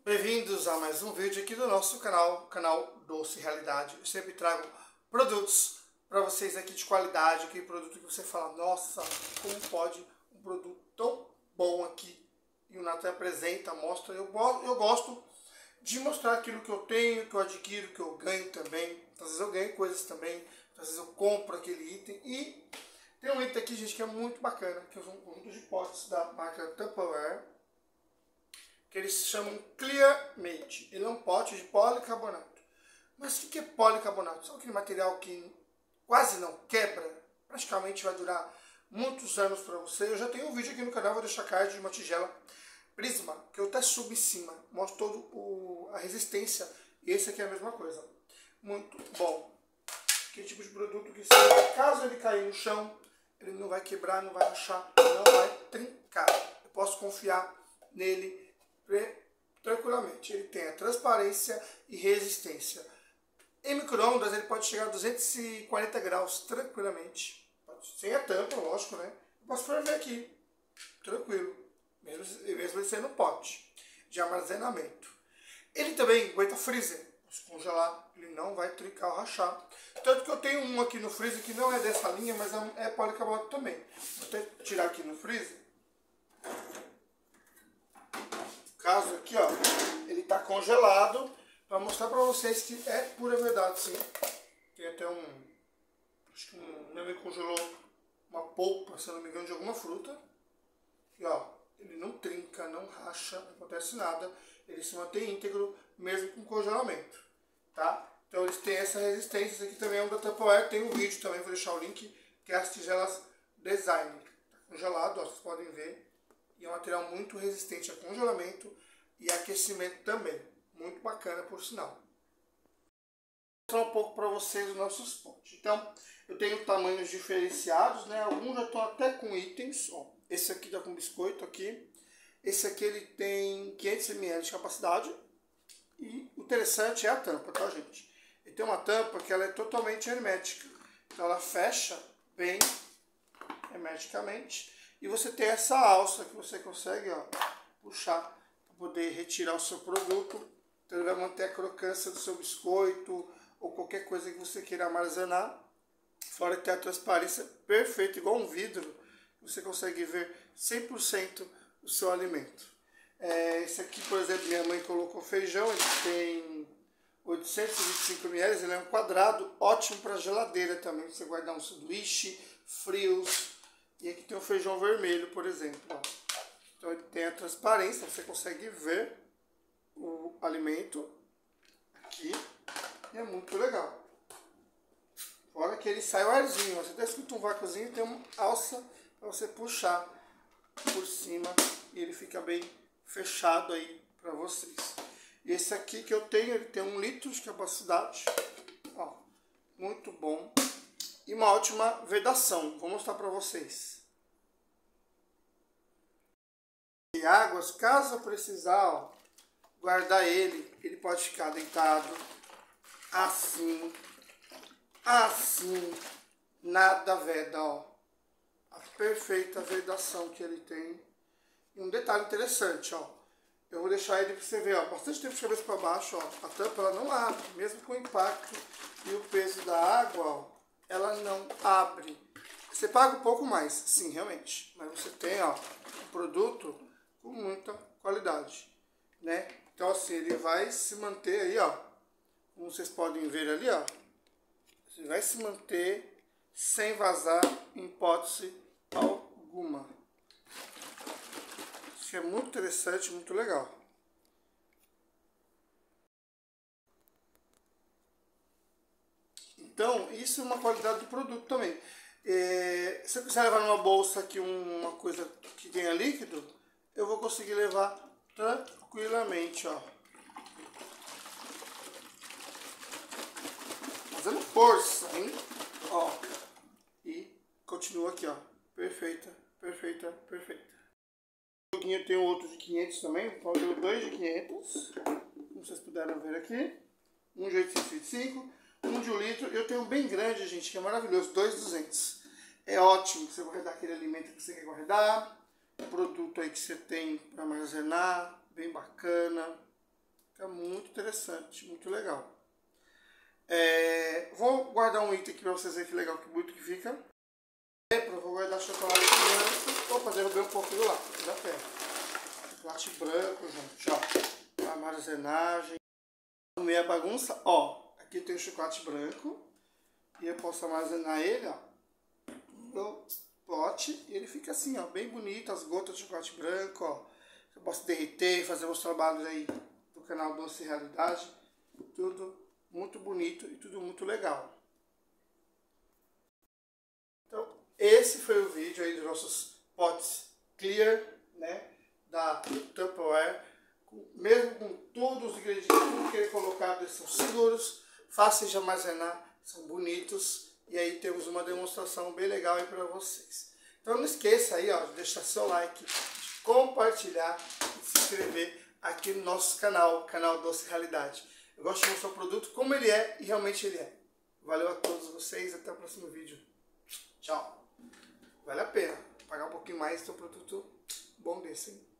Bem-vindos a mais um vídeo aqui do nosso canal Doce Realidade. Eu sempre trago produtos para vocês aqui de qualidade, aquele produto que você fala, nossa, como pode um produto tão bom aqui? E o Natan apresenta, mostra. Eu gosto de mostrar aquilo que eu tenho, que eu adquiro, que eu ganho também. Às vezes eu ganho coisas também, às vezes eu compro aquele item. E tem um item aqui, gente, que é muito bacana, que são um conjunto de potes da marca Tupperware, que eles chamam Clear Mate. Ele é um pote de policarbonato. Mas o que é policarbonato? São aquele material que quase não quebra, praticamente vai durar muitos anos para você. Eu já tenho um vídeo aqui no canal, vou deixar card de uma tigela Prisma, que eu até subo em cima, mostro todo a resistência. E esse aqui é a mesma coisa. Muito bom. Que tipo de produto que caso ele cair no chão, ele não vai quebrar, não vai rachar, não vai trincar. Eu posso confiar nele tranquilamente. Ele tem a transparência e resistência. Em micro-ondas ele pode chegar a 240 graus tranquilamente. Sem a tampa, lógico, né? Eu posso ferver aqui, tranquilo. Mesmo ele sendo um pote de armazenamento. Ele também aguenta freezer. Se congelar, ele não vai trincar ou rachar. Tanto que eu tenho um aqui no freezer que não é dessa linha, mas é policarbonato também. Vou até tirar aqui no freezer. Caso aqui, ó, ele está congelado, para mostrar para vocês que é pura verdade, sim. Tem até acho que meu amigo congelou uma polpa, se eu não me engano, de alguma fruta. E ó, ele não trinca, não racha, não acontece nada. Ele se mantém íntegro, mesmo com congelamento, tá? Então eles têm essa resistência. Esse aqui também é um da Tupperware, tem um vídeo também, vou deixar o link, que é as tigelas Design. Tá congelado, ó, vocês podem ver. E é um material muito resistente a congelamento e aquecimento também. Muito bacana, por sinal. Vou mostrar um pouco para vocês os nossos potes. Então, eu tenho tamanhos diferenciados, né? Alguns já estão até com itens. Ó, esse aqui está com biscoito aqui. Esse aqui ele tem 500 ml de capacidade. E o interessante é a tampa, tá, gente? Ele tem uma tampa que ela é totalmente hermética. Então ela fecha bem hermeticamente. E você tem essa alça que você consegue, ó, puxar para poder retirar o seu produto. Então ele vai manter a crocância do seu biscoito ou qualquer coisa que você queira armazenar. Fora que tem a transparência perfeita, igual um vidro. Você consegue ver 100% o seu alimento. Esse aqui, por exemplo, minha mãe colocou feijão. Ele tem 825 ml. Ele é um quadrado, ótimo para geladeira também. Você guardar um sanduíche, frios. E aqui tem o feijão vermelho, por exemplo. Ó. Então ele tem a transparência, você consegue ver o alimento aqui. E é muito legal. Fora que ele sai o arzinho. Você até escuta um vácuozinho, tem uma alça para você puxar por cima. E ele fica bem fechado aí para vocês. Esse aqui que eu tenho, ele tem 1 litro de capacidade. Ó, muito bom. E uma ótima vedação. Vou mostrar para vocês. E águas, caso eu precisar, ó, guardar ele pode ficar deitado assim, assim, nada veda, ó. A perfeita vedação que ele tem. E um detalhe interessante, ó. Eu vou deixar ele para você ver, ó, bastante tempo de cabeça para baixo, ó. A tampa ela não abre, mesmo com o impacto e o peso da água, ó, ela não abre. Você paga um pouco mais, sim, realmente. Mas você tem, ó, um produto com muita qualidade, né? Então assim, ele vai se manter aí, ó. Como vocês podem ver ali, ó. Ele vai se manter sem vazar em hipótese alguma. Isso é muito interessante, muito legal. Então, isso é uma qualidade do produto também. Se eu quiser levar numa bolsa aqui uma coisa que tenha líquido, eu vou conseguir levar tranquilamente, ó. Fazendo força, hein? Ó. E continua aqui, ó. Perfeita, perfeita, perfeita. Eu tenho outro de 500 também. Então eu tenho 2 de 500. Como vocês puderam ver aqui. Um de 825. Um de 1 litro. Eu tenho um bem grande, gente, que é maravilhoso. 2,200. É ótimo. Você guardar aquele alimento que você quer guardar. O produto aí que você tem para armazenar. Bem bacana. Fica muito interessante, muito legal. Vou guardar um item aqui para vocês verem que legal, que bonito que fica. Vou guardar chocolate branco. Opa, derrubei um pouco do lado, dá pé. Chocolate branco, gente, ó. Armazenagem. Meia bagunça, ó. Aqui tem o chocolate branco. E eu posso armazenar ele, ó, no pote. E ele fica assim, ó, bem bonito. As gotas de chocolate branco, ó. Eu posso derreter e fazer uns trabalhos aí do canal Doce Realidade. Tudo muito bonito e tudo muito legal. Então, esse foi o vídeo aí dos nossos potes clear, né, da Tupperware. Mesmo com todos os ingredientes, tudo que ele colocado, eles são seguros, fáceis de armazenar, são bonitos. E aí temos uma demonstração bem legal aí para vocês. Então não esqueça aí, ó, de deixar seu like, de compartilhar e se inscrever aqui no nosso canal Doce Realidade. Eu gosto de mostrar o produto como ele é e realmente ele é. Valeu a todos vocês, até o próximo vídeo. Tchau. Vale a pena pagar um pouquinho mais e ter um produto bom desse, hein?